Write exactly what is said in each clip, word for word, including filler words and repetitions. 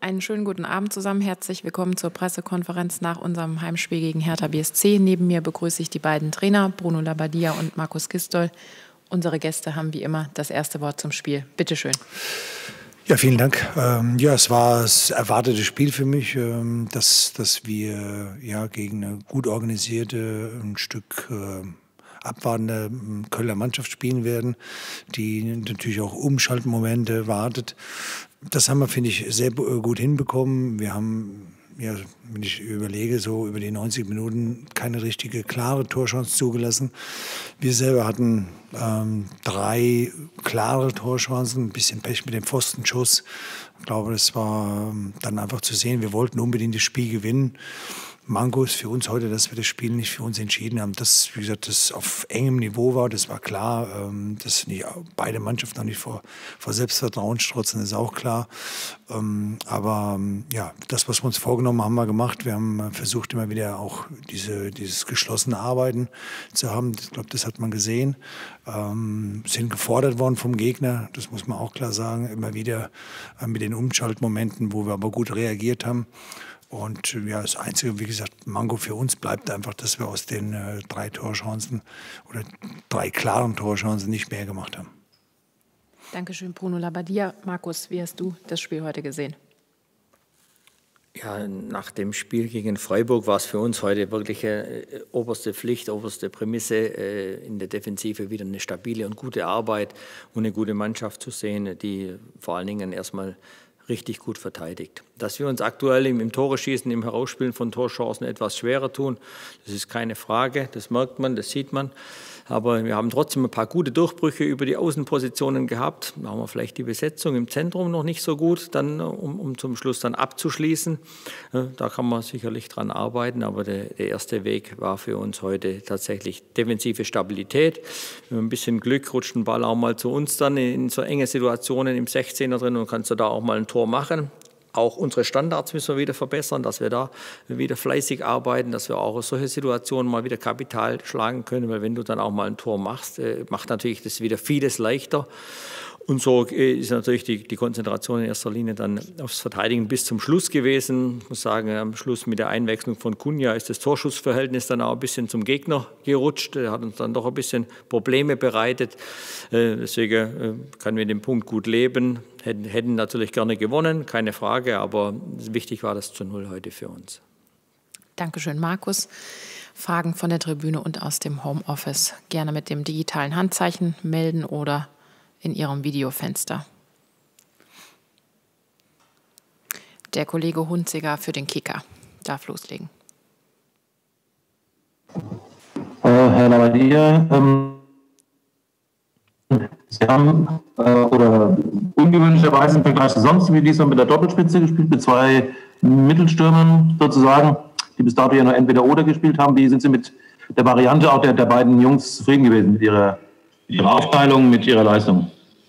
Einen schönen guten Abend zusammen. Herzlich willkommen zur Pressekonferenz nach unserem Heimspiel gegen Hertha B S C. Neben mir begrüße ich die beiden Trainer, Bruno Labbadia und Markus Gistol. Unsere Gäste haben wie immer das erste Wort zum Spiel. Bitte schön. Ja, vielen Dank. Ähm, ja, es war das erwartete Spiel für mich, ähm, dass, dass wir ja gegen eine gut organisierte, ein Stück äh, abwartende Kölner Mannschaft spielen werden, die natürlich auch Umschaltmomente wartet. Das haben wir, finde ich, sehr gut hinbekommen. Wir haben, ja, wenn ich überlege, so über die neunzig Minuten keine richtige, klare Torchance zugelassen. Wir selber hatten ähm, drei klare Torchancen, ein bisschen Pech mit dem Pfostenschuss. Ich glaube, das war ähm, dann einfach zu sehen. Wir wollten unbedingt das Spiel gewinnen. Manko ist für uns heute, dass wir das Spiel nicht für uns entschieden haben. Das, wie gesagt, das auf engem Niveau war, das war klar. Ähm, dass nicht beide Mannschaften noch nicht vor, vor Selbstvertrauen strotzen, ist auch klar. Ähm, aber ja, das, was wir uns vorgenommen haben, haben wir gemacht. Wir haben versucht, immer wieder auch diese, dieses geschlossene Arbeiten zu haben. Ich glaube, das hat man gesehen. Ähm, sind gefordert worden vom Gegner, das muss man auch klar sagen. Immer wieder äh, mit den Umschaltmomenten, wo wir aber gut reagiert haben. Und ja, das Einzige, wie gesagt, Manko für uns bleibt einfach, dass wir aus den äh, drei Torchancen oder drei klaren Torchancen nicht mehr gemacht haben. Dankeschön, Bruno Labbadia. Markus, wie hast du das Spiel heute gesehen? Ja, nach dem Spiel gegen Freiburg war es für uns heute wirklich äh, oberste Pflicht, oberste Prämisse, äh, in der Defensive wieder eine stabile und gute Arbeit und eine gute Mannschaft zu sehen, die vor allen Dingen erstmal richtig gut verteidigt. Dass wir uns aktuell im, im Tore-Schießen, im Herausspielen von Torchancen etwas schwerer tun, das ist keine Frage, das merkt man, das sieht man. Aber wir haben trotzdem ein paar gute Durchbrüche über die Außenpositionen gehabt. Da haben wir vielleicht die Besetzung im Zentrum noch nicht so gut, dann, um, um zum Schluss dann abzuschließen. Da kann man sicherlich dran arbeiten, aber der, der erste Weg war für uns heute tatsächlich defensive Stabilität. Mit ein bisschen Glück rutscht ein Ball auch mal zu uns dann in so enge Situationen im sechzehner drin und kannst du da auch mal ein Tor machen. Auch unsere Standards müssen wir wieder verbessern, dass wir da wieder fleißig arbeiten, dass wir auch aus solchen Situationen mal wieder Kapital schlagen können, weil wenn du dann auch mal ein Tor machst, macht natürlich das wieder vieles leichter. Und so ist natürlich die, die Konzentration in erster Linie dann aufs Verteidigen bis zum Schluss gewesen. Ich muss sagen, am Schluss mit der Einwechslung von Cunha ist das Torschussverhältnis dann auch ein bisschen zum Gegner gerutscht. Er hat uns dann doch ein bisschen Probleme bereitet. Deswegen können wir den Punkt gut leben. Hätten, hätten natürlich gerne gewonnen, keine Frage, aber wichtig war das zu Null heute für uns. Dankeschön, Markus. Fragen von der Tribüne und aus dem Homeoffice gerne mit dem digitalen Handzeichen melden oder in Ihrem Videofenster. Der Kollege Hunziger für den Kicker darf loslegen. Äh, Herr Labbadia, ähm, Sie haben äh, oder ungewöhnlicherweise im Vergleich zu sonst wie diesmal mit der Doppelspitze gespielt, mit zwei Mittelstürmern sozusagen, die bis dato ja nur entweder oder gespielt haben. Wie sind Sie mit der Variante auch der, der beiden Jungs zufrieden gewesen, mit ihrer, mit ihrer Aufteilung, mit ihrer Leistung?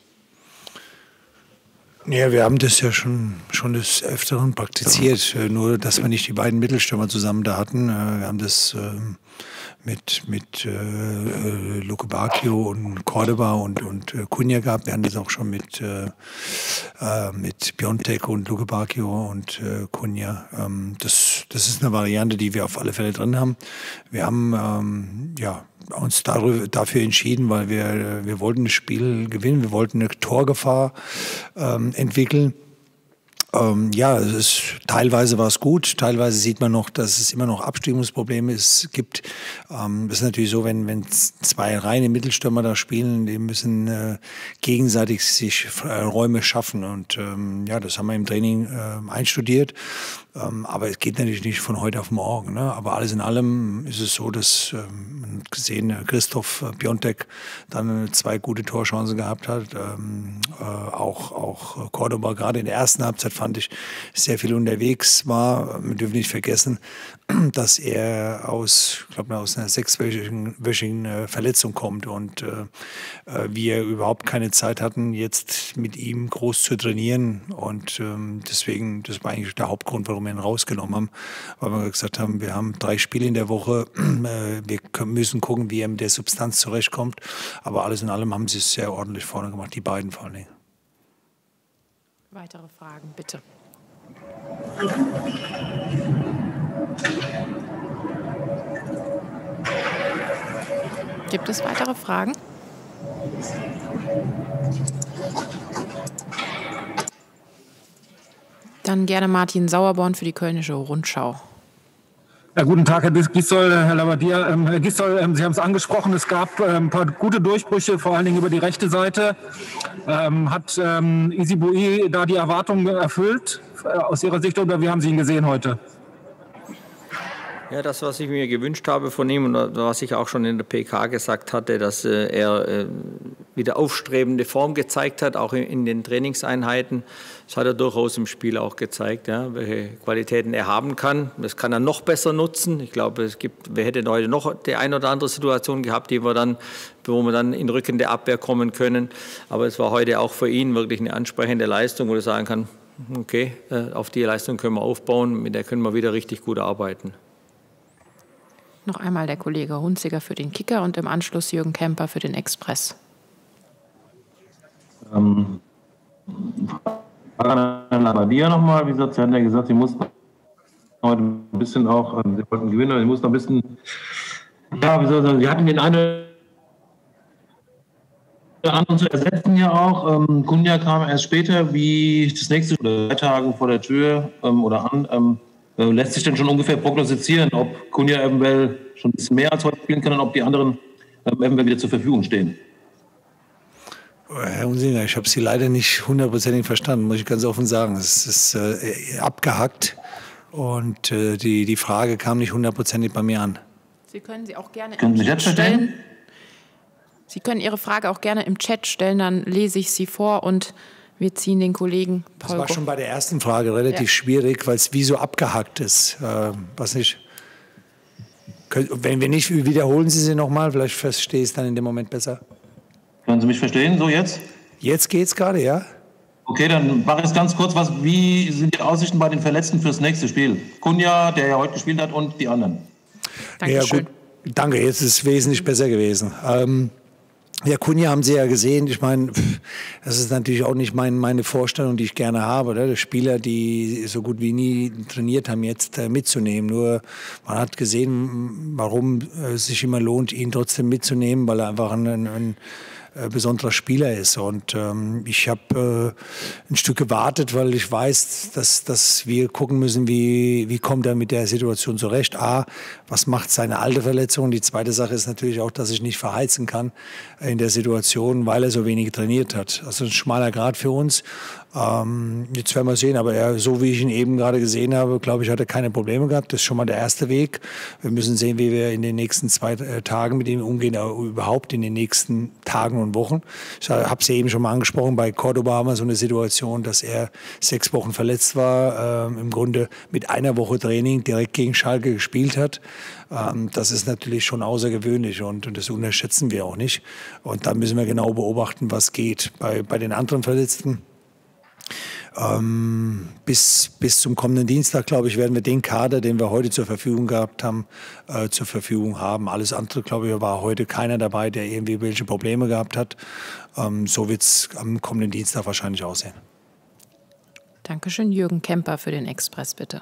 Ja, wir haben das ja schon, schon des Öfteren praktiziert, nur dass wir nicht die beiden Mittelstürmer zusammen da hatten. Wir haben das ähm, mit, mit äh, Luke Bacchio und Cordoba und, und äh, Cunha gehabt. Wir hatten das auch schon mit, äh, mit Piontek und Luke Bacchio und äh, Cunha. Ähm, das, das ist eine Variante, die wir auf alle Fälle drin haben. Wir haben ähm, ja, uns darüber, dafür entschieden, weil wir, wir wollten das Spiel gewinnen, wir wollten eine Torgefahr ähm, entwickeln. Ähm, ja, es ist, teilweise war es gut, teilweise sieht man noch, dass es immer noch Abstimmungsprobleme es gibt. Ähm, es ist natürlich so, wenn, wenn zwei reine Mittelstürmer da spielen, die müssen äh, gegenseitig sich äh, Räume schaffen. Und ähm, ja, das haben wir im Training äh, einstudiert. Ähm, aber es geht natürlich nicht von heute auf morgen. Ne? Aber alles in allem ist es so, dass ähm, man gesehen, Christoph äh, Piontek dann zwei gute Torchancen gehabt hat. Ähm, äh, auch, auch Cordoba gerade in der ersten Halbzeit fand ich sehr viel unterwegs war. Wir dürfen nicht vergessen, dass er aus, ich glaube, aus einer sechswöchigen Verletzung kommt und äh, wir überhaupt keine Zeit hatten, jetzt mit ihm groß zu trainieren. Und ähm, deswegen, das war eigentlich der Hauptgrund, warum wir ihn rausgenommen haben, weil wir gesagt haben, wir haben drei Spiele in der Woche, äh, wir können, müssen gucken, wie er mit der Substanz zurechtkommt. Aber alles in allem haben sie es sehr ordentlich vorne gemacht, die beiden vor allen Dingen. Weitere Fragen, bitte. Gibt es weitere Fragen? Dann gerne Martin Sauerborn für die Kölnische Rundschau. Ja, guten Tag, Herr Gisdol, Herr Labbadia. Ähm, Herr Gisdol, ähm, Sie haben es angesprochen, es gab ähm, ein paar gute Durchbrüche, vor allen Dingen über die rechte Seite. Ähm, hat ähm, Easy Bui da die Erwartungen erfüllt äh, aus Ihrer Sicht, oder wie haben Sie ihn gesehen heute? Ja, das, was ich mir gewünscht habe von ihm und was ich auch schon in der P K gesagt hatte, dass äh, er äh, wieder aufstrebende Form gezeigt hat, auch in, in den Trainingseinheiten. Das hat er durchaus im Spiel auch gezeigt, ja, welche Qualitäten er haben kann. Das kann er noch besser nutzen. Ich glaube, es gibt, wir hätten heute noch die eine oder andere Situation gehabt, die wir dann, wo wir dann in Rücken der Abwehr kommen können. Aber es war heute auch für ihn wirklich eine ansprechende Leistung, wo er sagen kann, okay, äh, auf die Leistung können wir aufbauen, mit der können wir wieder richtig gut arbeiten. Noch einmal der Kollege Hunziger für den Kicker und im Anschluss Jürgen Kemper für den Express. Ähm, Labbadia nochmal, wie gesagt, Sie hatten ja gesagt, Sie mussten heute ein bisschen auch, Sie wollten gewinnen, aber Sie mussten ein bisschen, ja, wie soll ich sagen, Sie hatten den einen oder anderen zu ersetzen ja auch. Ähm, Cunha kam erst später, wie das nächste, oder drei Tage vor der Tür ähm, oder an. Ähm, Lässt sich denn schon ungefähr prognostizieren, ob Cunha eventuell schon ein bisschen mehr als heute spielen kann und ob die anderen eventuell wieder zur Verfügung stehen? Herr Hunsinger, ich habe Sie leider nicht hundertprozentig verstanden, muss ich ganz offen sagen. Es ist äh, abgehackt und äh, die, die Frage kam nicht hundertprozentig bei mir an. Sie können sie auch gerne können im Sie Chat jetzt stellen. Sie können Ihre Frage auch gerne im Chat stellen, dann lese ich sie vor und wir ziehen den Kollegen Paul. Das war schon bei der ersten Frage relativ ja. schwierig, weil es wie so abgehackt ist. Äh, was nicht. Wenn wir nicht, wiederholen Sie sie nochmal, vielleicht verstehe ich es dann in dem Moment besser. Können Sie mich verstehen, so jetzt? Jetzt geht's gerade, ja. Okay, dann mache ich es ganz kurz. Was, wie sind die Aussichten bei den Verletzten fürs nächste Spiel? Cunha, der ja heute gespielt hat, und die anderen. Dankeschön. Ja, gut. Danke, jetzt ist es wesentlich besser gewesen. Ähm, Ja, Cunha haben Sie ja gesehen. Ich meine, das ist natürlich auch nicht mein, meine Vorstellung, die ich gerne habe, oder? Die Spieler, die so gut wie nie trainiert haben, jetzt äh, mitzunehmen. Nur man hat gesehen, warum es äh, sich immer lohnt, ihn trotzdem mitzunehmen, weil er einfach ein, ein, ein äh, besonderer Spieler ist. Und ähm, ich habe äh, ein Stück gewartet, weil ich weiß, dass, dass wir gucken müssen, wie, wie kommt er mit der Situation zurecht. A, was macht seine alte Verletzung? Die zweite Sache ist natürlich auch, dass ich nicht verheizen kann in der Situation, weil er so wenig trainiert hat. Also ein schmaler Grad für uns. Ähm, jetzt werden wir sehen, aber er, so wie ich ihn eben gerade gesehen habe, glaube ich, hat er keine Probleme gehabt. Das ist schon mal der erste Weg. Wir müssen sehen, wie wir in den nächsten zwei äh, Tagen mit ihm umgehen, aber überhaupt in den nächsten Tagen und Wochen. Ich habe es ja eben schon mal angesprochen, bei Cordoba haben wir so eine Situation, dass er sechs Wochen verletzt war, ähm, im Grunde mit einer Woche Training direkt gegen Schalke gespielt hat. Ähm, das ist natürlich schon außergewöhnlich und, und das unterschätzen wir auch nicht. Und da müssen wir genau beobachten, was geht. Bei, bei den anderen Verletzten Ähm, bis, bis zum kommenden Dienstag, glaube ich, werden wir den Kader, den wir heute zur Verfügung gehabt haben, äh, zur Verfügung haben. Alles andere, glaube ich, war heute keiner dabei, der irgendwie welche Probleme gehabt hat. Ähm, so wird es am kommenden Dienstag wahrscheinlich aussehen. Dankeschön. Jürgen Kemper für den Express, bitte.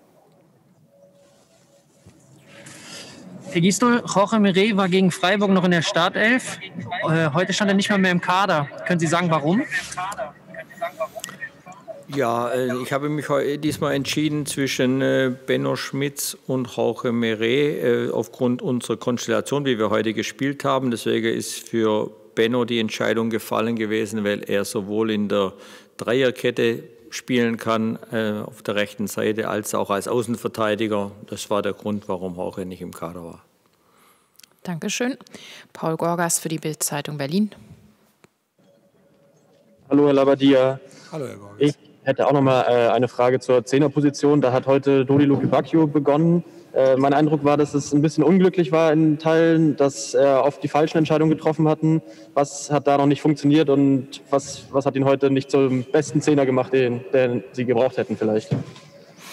Herr Gisdol, Jorge Meret war gegen Freiburg noch in der Startelf. Äh, heute stand er nicht mal mehr im Kader. Können Sie sagen, warum? Ja, ich habe mich diesmal entschieden zwischen Benno Schmitz und Jorge Meret aufgrund unserer Konstellation, wie wir heute gespielt haben. Deswegen ist für Benno die Entscheidung gefallen gewesen, weil er sowohl in der Dreierkette spielen kann, auf der rechten Seite, als auch als Außenverteidiger. Das war der Grund, warum Jorge nicht im Kader war. Dankeschön. Paul Gorgas für die Bild-Zeitung Berlin. Hallo, Herr Labbadia. Hallo, Herr Gorgas. Ich hätte auch noch mal äh, eine Frage zur Zehnerposition. Da hat heute Dodi Lukebakio begonnen. Äh, mein Eindruck war, dass es ein bisschen unglücklich war in Teilen, dass er oft die falschen Entscheidungen getroffen hatten. Was hat da noch nicht funktioniert und was, was hat ihn heute nicht zum besten Zehner gemacht, den, den Sie gebraucht hätten vielleicht?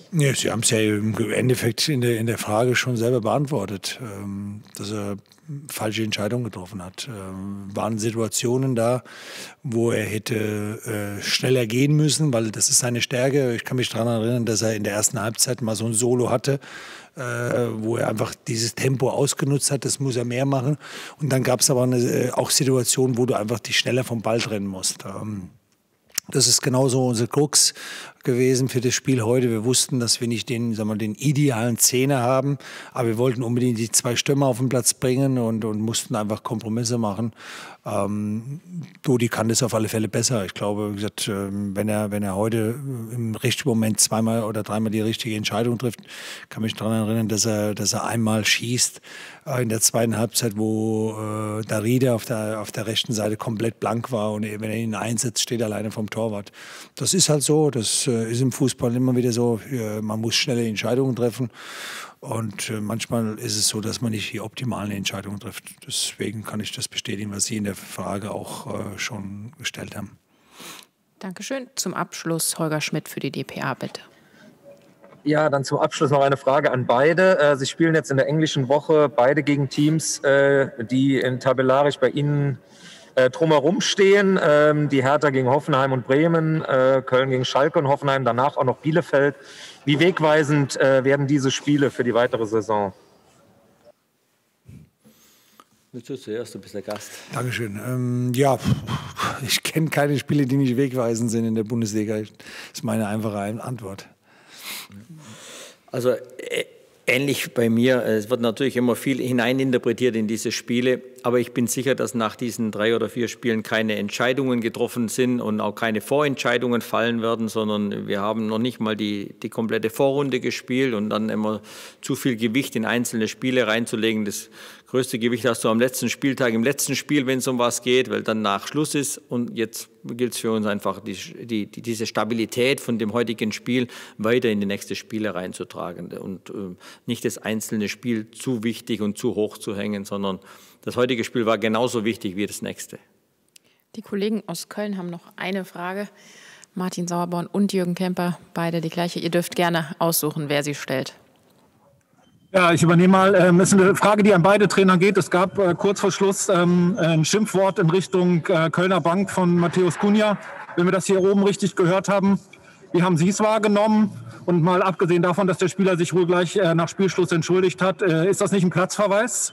Ja, Sie haben es ja im Endeffekt in der, in der Frage schon selber beantwortet, ähm, dass er falsche Entscheidungen getroffen hat. Ähm, waren Situationen da, wo er hätte äh, schneller gehen müssen, weil das ist seine Stärke. Ich kann mich daran erinnern, dass er in der ersten Halbzeit mal so ein Solo hatte, äh, wo er einfach dieses Tempo ausgenutzt hat. Das muss er mehr machen. Und dann gab es aber eine, äh, auch Situationen, wo du einfach dich schneller vom Ball trennen musst. Ähm, Das ist genauso unser Krux gewesen für das Spiel heute. Wir wussten, dass wir nicht den, sagen wir, den idealen Zehner haben, aber wir wollten unbedingt die zwei Stürmer auf den Platz bringen und, und mussten einfach Kompromisse machen. Ähm, Dodi kann das auf alle Fälle besser. Ich glaube, wie gesagt, wenn er, wenn er heute im richtigen Moment zweimal oder dreimal die richtige Entscheidung trifft, kann mich daran erinnern, dass er, dass er einmal schießt äh, in der zweiten Halbzeit, wo äh, Darida auf der, auf der rechten Seite komplett blank war und wenn er ihn einsetzt, steht er alleine vom Torwart. Das ist halt so, das äh, ist im Fußball immer wieder so, äh, man muss schnelle Entscheidungen treffen. Und äh, manchmal ist es so, dass man nicht die optimalen Entscheidungen trifft. Deswegen kann ich das bestätigen, was Sie in der Frage auch äh, schon gestellt haben. Dankeschön. Zum Abschluss Holger Schmidt für die D P A, bitte. Ja, dann zum Abschluss noch eine Frage an beide. Äh, Sie spielen jetzt in der englischen Woche beide gegen Teams, äh, die in tabellarisch bei Ihnen äh, drumherum stehen. Ähm, die Hertha gegen Hoffenheim und Bremen, äh, Köln gegen Schalke und Hoffenheim, danach auch noch Bielefeld. Wie wegweisend äh, werden diese Spiele für die weitere Saison? Willst du zuerst, du bist der Gast. Dankeschön. Ähm, ja, ich kenne keine Spiele, die nicht wegweisend sind in der Bundesliga. Das ist meine einfache Antwort. Also äh, ähnlich bei mir. Es wird natürlich immer viel hineininterpretiert in diese Spiele. Aber ich bin sicher, dass nach diesen drei oder vier Spielen keine Entscheidungen getroffen sind und auch keine Vorentscheidungen fallen werden, sondern wir haben noch nicht mal die, die komplette Vorrunde gespielt und dann immer zu viel Gewicht in einzelne Spiele reinzulegen. Das größte Gewicht hast du am letzten Spieltag, im letzten Spiel, wenn es um was geht, weil dann nach Schluss ist. Und jetzt gilt es für uns einfach, die, die, diese Stabilität von dem heutigen Spiel weiter in die nächste Spiele reinzutragen und äh, nicht das einzelne Spiel zu wichtig und zu hoch zu hängen, sondern das heutige Spiel war genauso wichtig wie das nächste. Die Kollegen aus Köln haben noch eine Frage. Martin Sauerborn und Jürgen Kemper, beide die gleiche. Ihr dürft gerne aussuchen, wer sie stellt. Ja, ich übernehme mal. Es ähm, ist eine Frage, die an beide Trainer geht. Es gab äh, kurz vor Schluss ähm, ein Schimpfwort in Richtung äh, Kölner Bank von Matthäus Cunha. Wenn wir das hier oben richtig gehört haben, wie haben Sie es wahrgenommen? Und mal abgesehen davon, dass der Spieler sich wohl gleich äh, nach Spielschluss entschuldigt hat, äh, ist das nicht ein Platzverweis?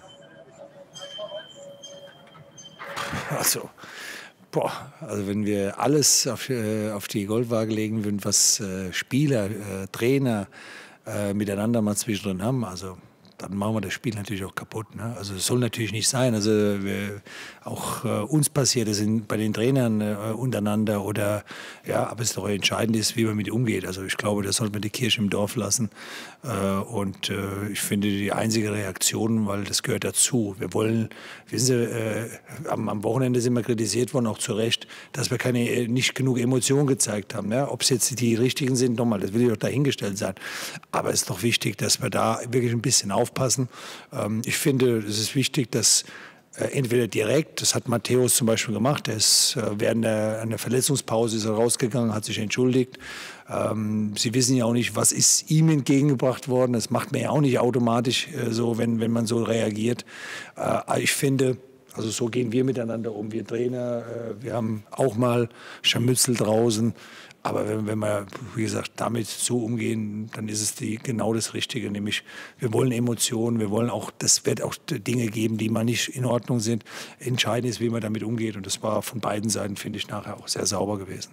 Also, boah, also wenn wir alles auf, äh, auf die Goldwaage legen würden, was äh, Spieler, äh, Trainer äh, miteinander mal zwischendrin haben, also dann machen wir das Spiel natürlich auch kaputt. Ne? Also es soll natürlich nicht sein. Also wir, auch äh, uns passiert es bei den Trainern äh, untereinander oder ja, aber es doch entscheidend ist, wie man mit umgeht. Also ich glaube, das sollte man die Kirche im Dorf lassen. Äh, und äh, ich finde die einzige Reaktion, weil das gehört dazu. Wir wollen, wissen Sie, äh, am, am Wochenende sind wir kritisiert worden, auch zu Recht, dass wir keine nicht genug Emotionen gezeigt haben. Ja? Ob es jetzt die richtigen sind, nochmal, das will ich doch dahingestellt sein. Aber es ist doch wichtig, dass wir da wirklich ein bisschen aufpassen. Aufpassen. Ich finde, es ist wichtig, dass entweder direkt, das hat Matthäus zum Beispiel gemacht, er ist während der, einer Verletzungspause ist er rausgegangen, hat sich entschuldigt. Sie wissen ja auch nicht, was ist ihm entgegengebracht worden. Das macht man ja auch nicht automatisch so, wenn, wenn man so reagiert. Ich finde, also so gehen wir miteinander um, wir Trainer. Wir haben auch mal Scharmützel draußen. Aber wenn, wenn wir, wie gesagt, damit so umgehen, dann ist es die, genau das Richtige. Nämlich, wir wollen Emotionen, wir wollen auch, das wird auch Dinge geben, die mal nicht in Ordnung sind. Entscheidend ist, wie man damit umgeht. Und das war von beiden Seiten, finde ich, nachher auch sehr sauber gewesen.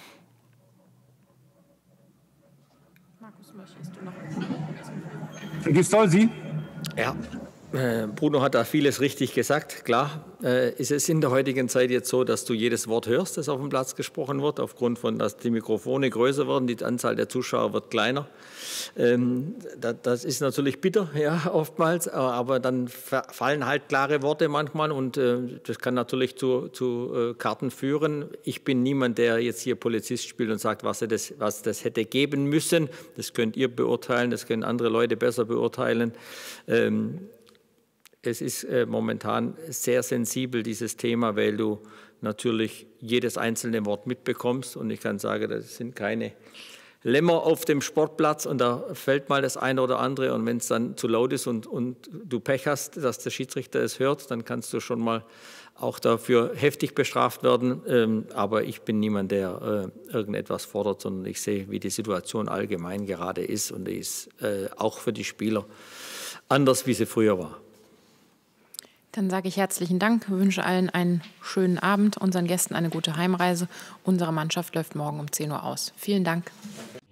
Markus, möchtest du noch? Herr Gistol, Sie? Ja. Bruno hat da vieles richtig gesagt. Klar, äh, ist es in der heutigen Zeit jetzt so, dass du jedes Wort hörst, das auf dem Platz gesprochen wird, aufgrund von, dass die Mikrofone größer werden, die Anzahl der Zuschauer wird kleiner. Ähm, da, das ist natürlich bitter, ja, oftmals, aber dann fallen halt klare Worte manchmal und äh, das kann natürlich zu, zu äh, Karten führen. Ich bin niemand, der jetzt hier Polizist spielt und sagt, was das, was das hätte geben müssen. Das könnt ihr beurteilen, das können andere Leute besser beurteilen. Ähm, Es ist äh, momentan sehr sensibel, dieses Thema, weil du natürlich jedes einzelne Wort mitbekommst. Und ich kann sagen, das sind keine Lämmer auf dem Sportplatz und da fällt mal das eine oder andere und wenn es dann zu laut ist und, und du Pech hast, dass der Schiedsrichter es hört, dann kannst du schon mal auch dafür heftig bestraft werden. Ähm, aber ich bin niemand, der äh, irgendetwas fordert, sondern ich sehe, wie die Situation allgemein gerade ist und die ist äh, auch für die Spieler anders, wie sie früher war. Dann sage ich herzlichen Dank, wünsche allen einen schönen Abend, unseren Gästen eine gute Heimreise. Unsere Mannschaft läuft morgen um zehn Uhr aus. Vielen Dank.